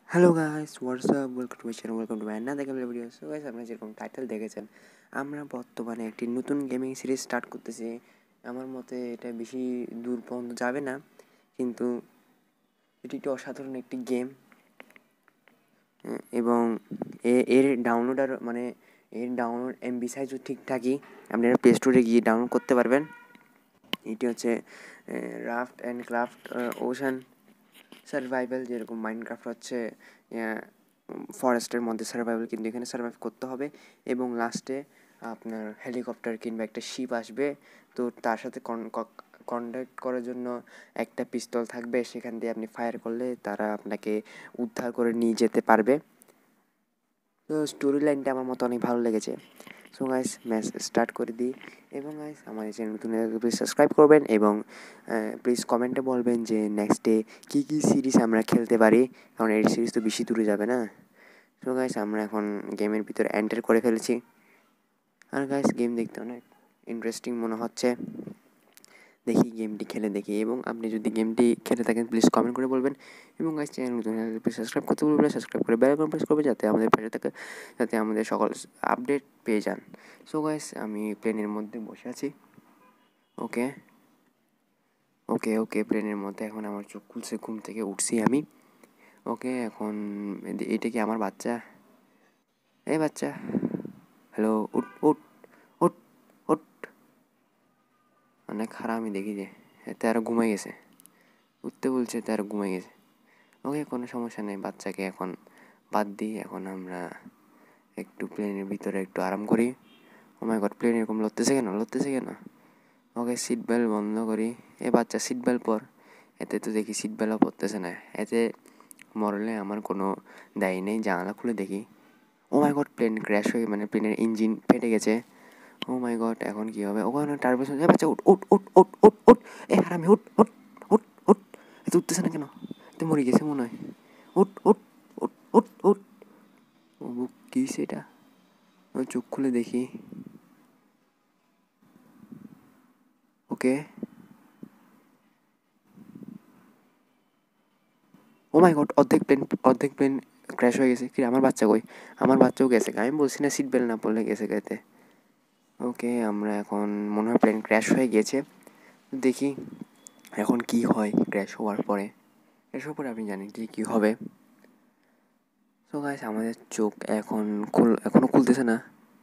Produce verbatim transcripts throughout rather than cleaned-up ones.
Hello guys, what's up, welcome to my channel, welcome to my another gaming video. So guys, আপনারা যেরকম title দেখেছেন, আমরা বর্তমানে একটি নতুন গেমিং সিরিজ স্টার্ট করতেছি। আমার মতে এটা বেশি দূর পর্যন্ত যাবে না, কিন্তু এটি একটি অসাধারণ একটি গেম এবং এ- এর ডাউনলোড আর মানে এর ডাউনলোড এমবি সাইজও ঠিকঠাকই। আপনারা প্লে স্টোরে গিয়ে ডাউনলোড করতে পারবেন। এটি হচ্ছে raft and craft ocean survival, যেরকম মাইনক্রাফট হচ্ছে ফরেস্টের মধ্যে সার্ভাইভাল, কিন্তু এখানে সার্ভাইভ করতে হবে এবং লাস্টে আপনার হেলিকপ্টার কিংবা একটা শিপ আসবে। তো তার সাথে কন্ট্যাক্ট করার জন্য একটা পিস্তল থাকবে, সেখান দিয়ে আপনি ফায়ার করলে তারা আপনাকে উদ্ধার করে নিয়ে যেতে পারবে। তো স্টোরি লাইনটা আমার মতো অনেক ভালো লেগেছে। সো গাইস, ম্যাচ স্টার্ট করে দিই। এবং গাইস, আমাদের চ্যানেল নতুন প্লিজ সাবস্ক্রাইব করবেন এবং প্লিজ কমেন্টে বলবেন যে নেক্সট ডে কী কী সিরিজ আমরা খেলতে পারি, কারণ এই সিরিজ তো বেশি দূরে যাবে না। সো গাইস, আমরা এখন গেমের ভিতরে এন্টার করে ফেলেছি। আর গাইস, গেম দেখতে অনেক ইন্টারেস্টিং মনে হচ্ছে। দেখি গেমটি খেলে দেখি, এবং আপনি যদি গেমটি খেলে থাকেন প্লিজ কমেন্ট করে বলবেন। এবং গাইস, চ্যানেল নতুন প্লিজ সাবস্ক্রাইব করতে বলবেন, সাবস্ক্রাইব করে বেল আইকন প্রেস করবে যাতে আমাদের পাশে থাকে, যাতে আমাদের সকল আপডেট পেয়ে যান। সো গাইস, আমি প্লেনের মধ্যে বসে আছি। ওকে ওকে ওকে প্লেনের মধ্যে এখন আমার চোখ খুলছে, ঘুম থেকে উঠছি আমি। ওকে, এখন এটা কি আমার বাচ্চা? এই বাচ্চা, হ্যালো, উঠ উঠ উঠ উঠ। অনেক খারাপ, আমি দেখি যে এতে আরও ঘুমাই গেছে, উঠতে বলছে তো আরও ঘুমাই গেছে। ওকে, কোনো সমস্যা নেই, বাচ্চাকে এখন বাদ দিই। এখন আমরা একটু প্লেনের ভিতরে একটু আরাম করি। ও মাই গড, প্লেন এরকম লড়তেছে কেন লড়তেছে কেন ওকে, সিট বেল্ট বন্ধ করি। এ বাচ্চা, সিট বেল্ট পর। এতে তো দেখি সিট বেল্টও পরতেছে না। এতে মরলে আমার কোনো দায়ী নেই। জানালা খুলে দেখি, oh my god, plane crash হয়ে মানে প্লেনের ইঞ্জিন ফেটে গেছে। ও মাই গড, এখন কী হবে? ওখানে টার্বুলেশন। এ বাচ্চা, উঠ উঠ উঠ উঠ উঠ উঠ। এ হারামি, উঠ উঠ উঠ উঠ। এত উঠতেছে না কেন? এতে মরে গেছে মনে হয়। উঠ উঠ উঠ উঠ উঠ। ও কী সেটা? ও চোখ খুলে দেখি। ওকে, ও মাই গড, অর্ধেক প্লেন অর্ধেক প্লেন ক্র্যাশ হয়ে গেছে। কি, আমার বাচ্চা কই? আমার বাচ্চাও গেছে। আমি বলছি না সিট বেল্ট না পড়লে গেছে গেতে। ওকে, আমরা এখন মনে হয় প্লেন ক্র্যাশ হয়ে গেছে। দেখি এখন কি হয় ক্র্যাশ হওয়ার পরে। ক্র্যাশ হওয়ার পরে আপনি জানেন কি কী হবে। সো গাইস, আমাদের চোখ এখন খুল এখনও খুলতেছে না।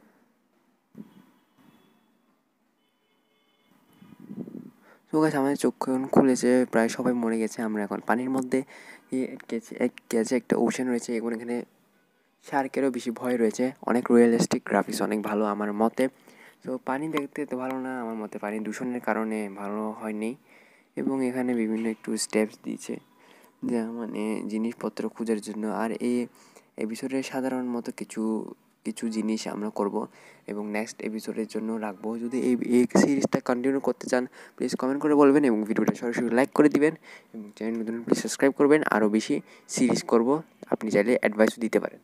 সো গাইস, আমাদের চোখ এখন খুলেছে, প্রায় সবাই মরে গেছে। আমরা এখন পানির মধ্যে গেছে এক গেছে একটা ওশান রয়েছে, এবং এখানে শার্কেরও বেশি ভয় রয়েছে। অনেক রিয়েলিস্টিক গ্রাফিক্স, অনেক ভালো আমার মতে। তো পানি দেখতে তো ভালো না আমার মতে, পানি দূষণের কারণে ভালো হয়নি। এবং এখানে বিভিন্ন একটু স্টেপস দিয়েছে, যা মানে জিনিসপত্র খোঁজার জন্য। আর এই এপিসোডে সাধারণ মতো কিছু কিছু জিনিস আমরা করব এবং নেক্সট এপিসোডের জন্য রাখবো। যদি এই এই সিরিজটা কন্টিনিউ করতে চান প্লিজ কমেন্ট করে বলবেন এবং ভিডিওটা সরাসরি লাইক করে দিবেন এবং চ্যানেল নতুন প্লিজ সাবস্ক্রাইব করবেন। আরও বেশি সিরিজ করব, আপনি চাইলে অ্যাডভাইসও দিতে পারেন।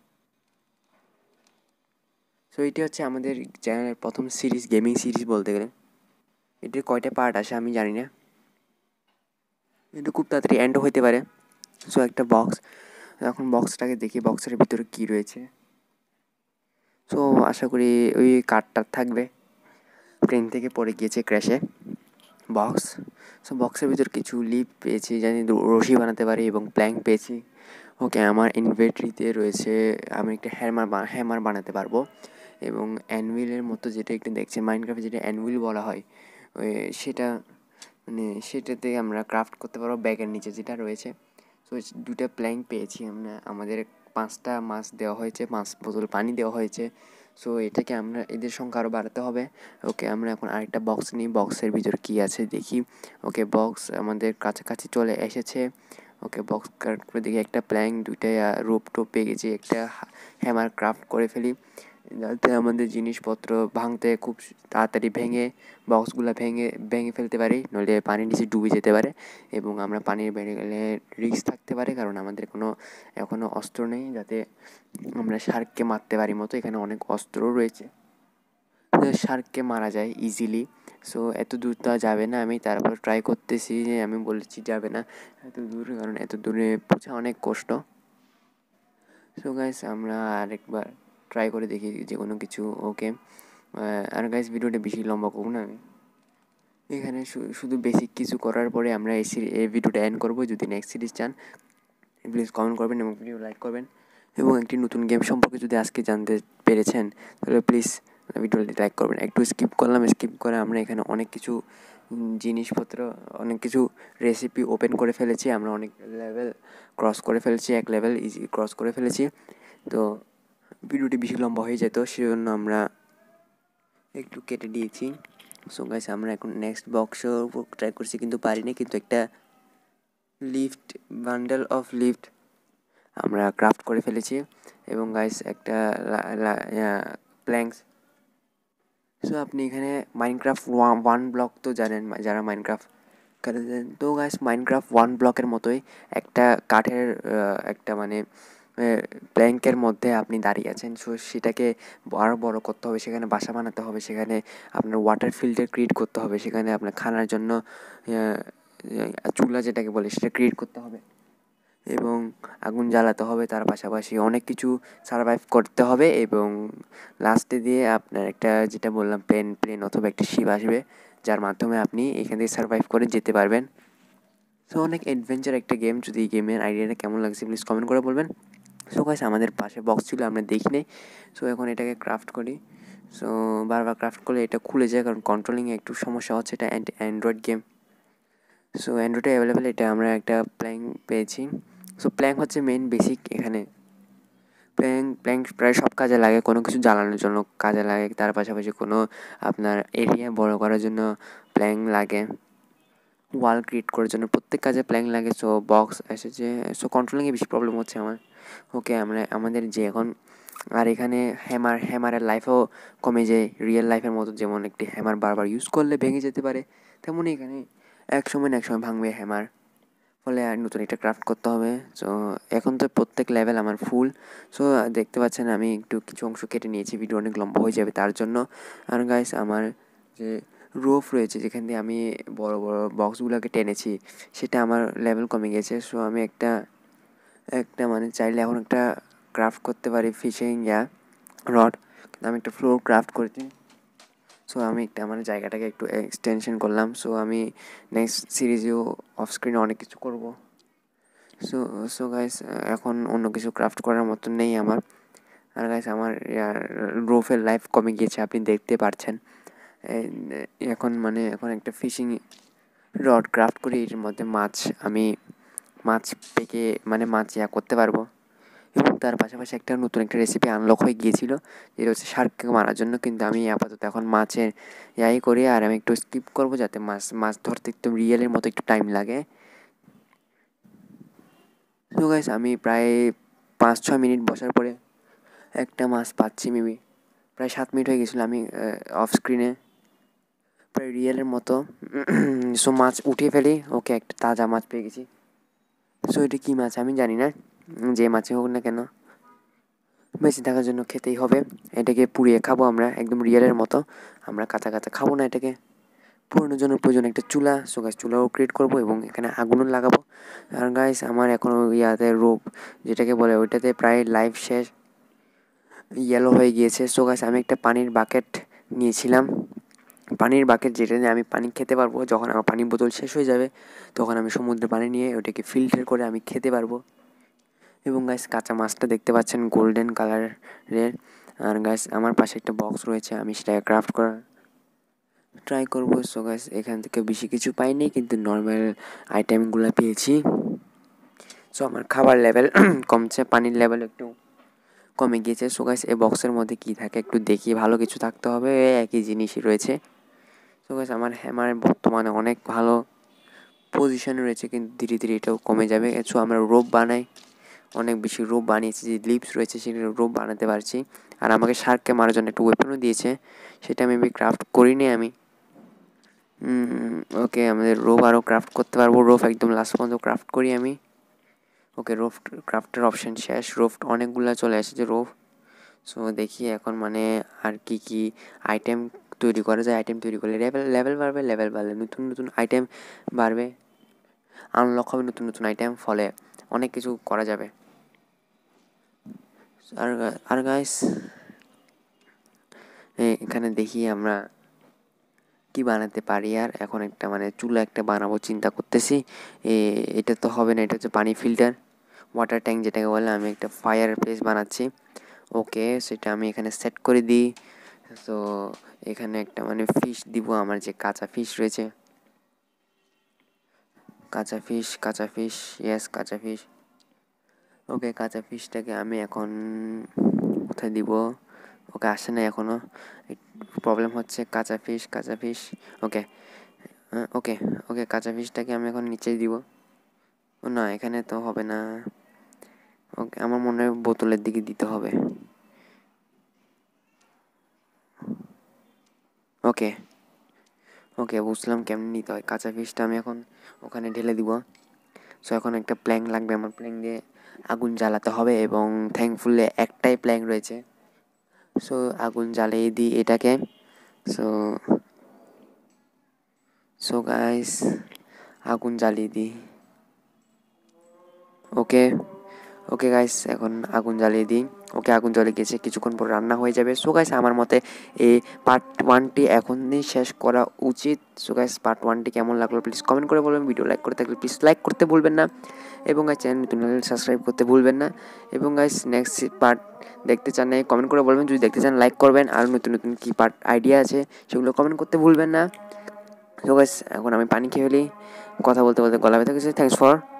সো এটি হচ্ছে আমাদের চ্যানেলের প্রথম সিরিজ, গেমিং সিরিজ বলতে গেলে। এটির কয়টা পার্ট আসে আমি জানি না, কিন্তু খুব তাড়াতাড়ি এন্ডও হইতে পারে। সো একটা বক্স, এখন বক্সটাকে দেখি বক্সের ভিতরে কী রয়েছে। সো আশা করি ওই কার্ডটা থাকবে, প্লেন থেকে পড়ে গিয়েছে ক্র্যাশে বক্স। সো বক্সের ভিতর কিছু লিপ পেয়েছি, জানি রশি বানাতে পারি, এবং প্ল্যাঙ্ক পেয়েছি। ওকে, আমার ইনভেন্টরিতে রয়েছে, আমি একটা হ্যামার হ্যামার বানাতে পারবো। এবং অ্যানভিলের মতো যেটা একটু দেখছেন মাইনক্রাফটে যেটা অ্যানভিল বলা হয়, ওই সেটা মানে সেটাতে আমরা ক্রাফট করতে পারবো ব্যাগের নিচে যেটা রয়েছে। সো দুটা প্ল্যাঙ্ক পেয়েছি আমরা। আমাদের পাঁচটা মাছ দেওয়া হয়েছে, পাঁচ বোতল পানি দেওয়া হয়েছে। সো এটাকে আমরা এদের সংখ্যা আরও বাড়াতে হবে। ওকে, আমরা এখন আরেকটা বক্স নিই, বক্সের ভিতর কী আছে দেখি। ওকে, বক্স আমাদের কাছাকাছি চলে এসেছে। ওকে, বক্স কাট করে দেখি একটা প্ল্যাঙ্ক, দুইটা রোপ টোপ পেয়ে গেছি, একটা হ্যামার ক্রাফট করে ফেলি, যাতে আমাদের জিনিসপত্র ভাঙতে খুব তাড়াতাড়ি ভেঙে বক্সগুলো ভেঙে ভেঙে ফেলতে পারি, নইলে পানির নিচে ডুবে যেতে পারে এবং আমরা পানির বেড়ে গেলে রিস্ক থাকতে পারে, কারণ আমাদের কোনো এখনও অস্ত্র নেই যাতে আমরা শার্ককে মারতে পারি মতো। এখানে অনেক অস্ত্র রয়েছে, শার্ককে মারা যায় ইজিলি। সো এত দূর তো যাবে না, আমি তারপর ট্রাই করতেছি যে আমি বলেছি যাবে না এত দূর, কারণ এত দূরে পৌঁছা অনেক কষ্ট। সো গাইস আমরা আরেকবার ট্রাই করে দেখি যে কোনো কিছু। ওকে, আর গাইস ভিডিওটা বেশি লম্বা করবো না আমি, এখানে শুধু বেসিক কিছু করার পরে আমরা এই এই ভিডিওটা এন্ড করবো। যদি নেক্সট সিরিজ চান প্লিজ কমেন্ট করবেন এবং ভিডিও লাইক করবেন, এবং একটি নতুন গেম সম্পর্কে যদি আজকে জানতে পেরেছেন তাহলে প্লিজ ভিডিওটি লাইক করবেন। একটু স্কিপ করলাম, স্কিপ করে আমরা এখানে অনেক কিছু জিনিসপত্র, অনেক কিছু রেসিপি ওপেন করে ফেলেছি, আমরা অনেক লেভেল ক্রস করে ফেলেছি, এক লেভেল ইজি ক্রস করে ফেলেছি। তো ভিডিওটি বেশি লম্বা হয়ে যেত, সেজন্য আমরা একটু কেটে দিয়েছি। সো গাইস আমরা এখন নেক্সট বক্সও ট্রাই করছি কিন্তু পারিনি, কিন্তু একটা লিফট, বান্ডেল অফ লিফট আমরা ক্রাফট করে ফেলেছি, এবং গাইস একটা প্ল্যাঙ্কস। সো আপনি এখানে মাইনক্রাফট ওয়ান ব্লক তো জানেন, যারা মাইনক্রাফট খেলেছেন, তো গাইস মাইনক্রাফট ওয়ান ব্লকের মতোই একটা কাঠের একটা মানে প্ল্যাঙ্কের মধ্যে আপনি দাঁড়িয়ে আছেন। সো সেটাকে আরও বড় করতে হবে, সেখানে বাসা বানাতে হবে, সেখানে আপনার ওয়াটার ফিল্টার ক্রিয়েট করতে হবে, সেখানে আপনার খানার জন্য চুলা যেটাকে বলে সেটা ক্রিয়েট করতে হবে, এবং আগুন জ্বালাতে হবে, তার পাশাপাশি অনেক কিছু সারভাইভ করতে হবে, এবং লাস্টে দিয়ে আপনার একটা যেটা বললাম প্লেন প্লেন অথবা একটা শিপ আসবে, যার মাধ্যমে আপনি এখান থেকে সারভাইভ করে যেতে পারবেন। সো অনেক অ্যাডভেঞ্চার একটা গেম। যদি এই গেমের আইডিয়াটা কেমন লাগছে প্লিজ কমেন্ট করে বলবেন। সো গাইস আমাদের পাশে বক্স ছিল, আমরা দেখি নেই। সো এখন এটাকে ক্রাফট করি। সো বারবার ক্রাফট করলে এটা খুলে যায়, কারণ কন্ট্রোলিংয়ে একটু সমস্যা হচ্ছে, এটা অ্যান্ড্রয়েড গেম। সো অ্যান্ড্রয়েডে অ্যাভেলেবেল, এটা আমরা একটা প্ল্যাঙ্ক পেয়েছি। সো প্ল্যাঙ্ক হচ্ছে মেইন বেসিক এখানে। প্ল্যাঙ্ক প্ল্যাঙ্ক প্রায় সব কাজে লাগে, কোনো কিছু জ্বালানোর জন্য কাজে লাগে, তার পাশাপাশি কোনো আপনার এরিয়া বড় করার জন্য প্ল্যাঙ্ক লাগে, ওয়াল ক্রিয়েট করার জন্য প্রত্যেক কাজে প্ল্যাঙ্ক লাগে। সো বক্স এসেছে, সো কন্ট্রোলিংয়ে বেশি প্রবলেম হচ্ছে আমার। ওকে, আমরা আমাদের যে এখন আর এখানে হ্যামার হ্যামারের লাইফও কমে যায়, রিয়েল লাইফের মতো যেমন একটি হ্যামার বারবার ইউজ করলে ভেঙে যেতে পারে, তেমনই এখানে এক সময় না এক সময় ভাঙবে হ্যামার, ফলে আর নতুন একটা ক্রাফট করতে হবে। সো এখন তো প্রত্যেক লেভেল আমার ফুল। সো দেখতে পাচ্ছেন আমি একটু কিছু অংশ কেটে নিয়েছি, ভিডিও অনেক লম্বা হয়ে যাবে তার জন্য। আর গাইস আমার যে রোফ রয়েছে যেখান দিয়ে আমি বড় বড় বক্সগুলোকে টেনেছি, সেটা আমার লেভেল কমে গেছে। সো আমি একটা একটা মানে চাইলে এখন একটা ক্রাফট করতে পারি ফিশিং ইয়া রড, আমি একটা ফ্লোর ক্রাফট করেছি। সো আমি একটা আমার জায়গাটাকে একটু এক্সটেনশন করলাম। সো আমি নেক্সট সিরিজেও অফ স্ক্রিনে অনেক কিছু করব। সো সো গাইস এখন অন্য কিছু ক্রাফট করার মতো নেই আমার। আর গাইস আমার রোফের লাইফ কমে গিয়েছে, আপনি দেখতে পাচ্ছেন। এখন মানে এখন একটা ফিশিং রড ক্রাফট করি, এর মধ্যে মাছ আমি মাছ পেকে মানে মাছ ইয়া করতে পারবো, এবং তার পাশাপাশি একটা নতুন একটা রেসিপি আনলক হয়ে গিয়েছিলো, যেটা হচ্ছে শার্ককে মারার জন্য। কিন্তু আমি আপাতত এখন মাছের ইয়াই করি, আর আমি একটু স্কিপ করবো যাতে মাছ মাছ ধরতে একটু রিয়েলের মতো একটু টাইম লাগে। তো গাইস আমি প্রায় পাঁচ ছয় মিনিট বসার পরে একটা মাছ পাচ্ছি, মেবি প্রায় সাত মিনিট হয়ে গেছিলো, আমি অফ স্ক্রিনে প্রায় রিয়েলের মতো। সো মাছ উঠিয়ে ফেলি। ওকে, একটা তাজা মাছ পেয়ে গেছি। সো এটা কী মাছ আমি জানি না, যে মাছই হোক না কেন বেঁচে থাকার জন্য খেতেই হবে। এটাকে পুড়িয়ে খাবো আমরা একদম রিয়েলের মতো, আমরা কাঁচা কাঁচা খাবো না এটাকে। পুরোনোর জন্য প্রয়োজন একটা চুলা। সো গাইস চুলাও ক্রিয়েট করবো এবং এখানে আগুনও লাগাবো। আর গাইস আমার এখনও ইয়াতে রোপ যেটাকে বলে ওইটাতে প্রায় লাইফ শেষ, ইয়েলো হয়ে গিয়েছে। সো গাইস আমি একটা পানির বাকেট নিয়েছিলাম, পানির বাকেট যেটা নিয়ে আমি পানি খেতে পারবো, যখন আমার পানির বোতল শেষ হয়ে যাবে তখন আমি সমুদ্রের পানি নিয়ে ওটাকে ফিল্টার করে আমি খেতে পারবো। এবং গাইস কাঁচা মাছটা দেখতে পাচ্ছেন গোল্ডেন কালারের। আর গাইস আমার পাশে একটা বক্স রয়েছে, আমি সেটাকে ক্রাফট করার ট্রাই করবো। সো গাইস এখান থেকে বেশি কিছু পাইনি, কিন্তু নর্মাল আইটেমগুলো পেয়েছি। সো আমার খাবার লেভেল কমছে, পানির লেভেল একটু কমে গিয়েছে। সো গাইস এই বক্সের মধ্যে কী থাকে একটু দেখি, ভালো কিছু থাকতে হবে, একই জিনিসই রয়েছে। সো গাইস আমার হ্যামার বর্তমানে অনেক ভালো পজিশনে রয়েছে, কিন্তু ধীরে ধীরে এটাও কমে যাবে। সো আমরা রোপ বানাই, অনেক বেশি রোপ বানিয়েছি, যে লিপস রয়েছে সেগুলো রোপ বানাতে পারছি। আর আমাকে শার্ককে মারার জন্য একটা ওয়েপনও দিয়েছে, সেটা মেবি ক্রাফট করিনি আমি। ওকে, আমাদের রোপ আরও ক্রাফট করতে পারবো, রোপ একদম লাস্ট পর্যন্ত ক্রাফট করি আমি। ওকে, রোপ ক্রাফটের অপশান শেষ, রোপ অনেকগুলো চলে এসেছে রোপ। সো দেখি এখন মানে আর কি কি আইটেম তৈরি করা যায়। আইটেম তৈরি করলে লেভেল লেভেল বাড়বে, লেভেল বাড়লে নতুন নতুন আইটেম বাড়বে, আনলক হবে নতুন নতুন আইটেম, ফলে অনেক কিছু করা যাবে। আর আর গাইস এখানে দেখি আমরা কি বানাতে পারি। আর এখন একটা মানে চুলা একটা বানাবো চিন্তা করতেছি। এ এটা তো হবে না, এটা হচ্ছে পানি ফিল্টার, ওয়াটার ট্যাঙ্ক যেটাকে বলে। আমি একটা ফায়ার প্লেস বানাচ্ছি। ওকে, সেটা আমি এখানে সেট করে দিই। তো এখানে একটা মানে ফিশ দিব, আমার যে কাঁচা ফিশ রয়েছে, কাঁচা ফিশ কাঁচা ফিশ ইয়েস কাঁচা ফিশ। ওকে, কাঁচা ফিশটাকে আমি এখন কোথায় দিব? ওকে, আসে না এখনও, প্রবলেম হচ্ছে। কাঁচা ফিশ কাঁচা ফিশ ওকে ওকে ওকে কাঁচা ফিশটাকে আমি এখন নিচেই দিব। ও না, এখানে তো হবে না। ওকে, আমার মনে হয় বোতলের দিকে দিতে হবে। ওকে ওকে বুঝলাম কেমন নিতে হয়। কাঁচা ফিশটা আমি এখন ওখানে ঢেলে দিব। সো এখন একটা প্ল্যাঙ্ক লাগবে, আমার প্ল্যাঙ্ক দিয়ে আগুন জ্বালাতে হবে, এবং থ্যাঙ্কফুলি একটাই প্ল্যাঙ্ক রয়েছে। সো আগুন জ্বালিয়ে দিই এটাকে। সো সো গাইস, আগুন জ্বালিয়ে দিই। ওকে ওকে গাইস, এখন আগুন জ্বালিয়ে দিই। ওকে, আগুন জ্বলে গেছে, কিছুক্ষণ পর রান্না হয়ে যাবে। সো গাইস, আমার মতে এই পার্ট ওয়ানটি এখনই শেষ করা উচিত। সো গাইস, পার্ট ওয়ানটি কেমন লাগলো প্লিজ কমেন্ট করে বলবেন। ভিডিও লাইক করে থাকলে প্লিজ লাইক করতে ভুলবেন না, এবং গাইস চ্যানেল নতুন হলে সাবস্ক্রাইব করতে ভুলবেন না। এবং গাইস নেক্সট পার্ট দেখতে চান না কমেন্ট করে বলবেন, যদি দেখতে চান লাইক করবেন। আর নতুন নতুন কী পার্ট আইডিয়া আছে সেগুলো কমেন্ট করতে ভুলবেন না। সো গাইস, এখন আমি পানি খেয়ে ফেলি, কথা বলতে বলতে গলা ব্যথা গেছে। Thanks for